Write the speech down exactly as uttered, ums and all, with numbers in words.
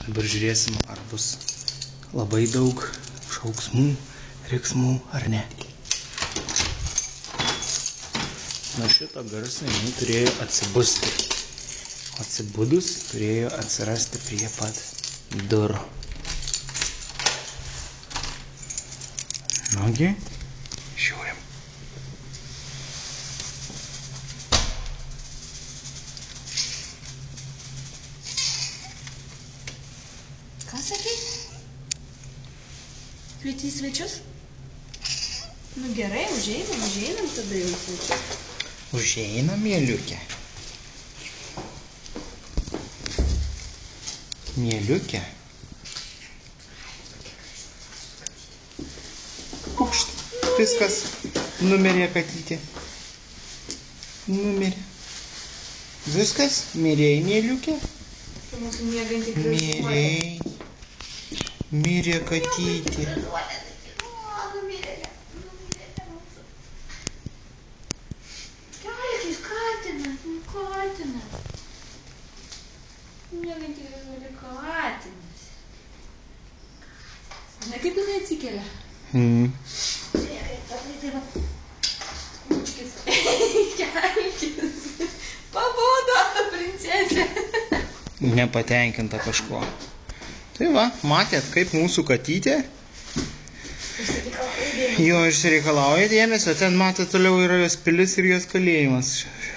Dabar žiūrėsim, ar bus labai daug šauksmų, riksmų ar ne. Nuo šito garso jinai turėjo atsibusti. Atsibudus turėjo atsirasti prie pat durų. Nugi, žiūrim. Ką sakai? Kvieti į svečius? Nu gerai, užeinam, užeinam tada jau svečius. Užeinam, Mieliukė. Mieliukė. Pukšt. Viskas. Numirė katytė. Numirė. Viskas. Mirėjai, Mieliukė. Mirėjai. Mirė katytė. Katinas. Mėgantį gražuolį katinas. Ne kaip jinai atsikelia? Mm. Tai va. Skūčkis. Kelkis. Pabudo, princesė. Nepatenkinta kažko. Tai va, matėt, kaip mūsų katytė. Jo, išsireikalauja dėmesio. Ten, matėt, toliau yra jos pilis ir jos kalėjimas.